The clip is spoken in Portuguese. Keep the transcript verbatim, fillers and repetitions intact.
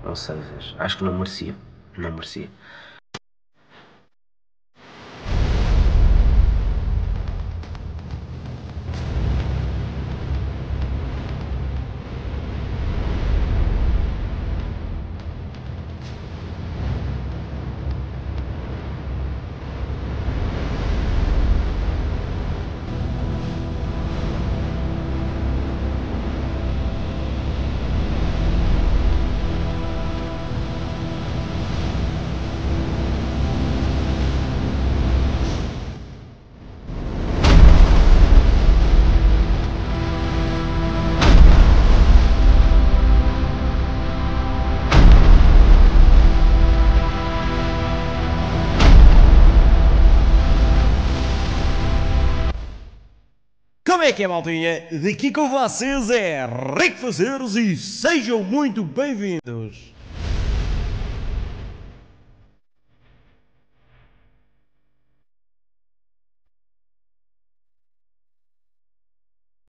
Ou seja, acho que não merecia. Não merecia. Como é que é, maltinha? Daqui com vocês é Rico Fazeres e sejam muito bem-vindos!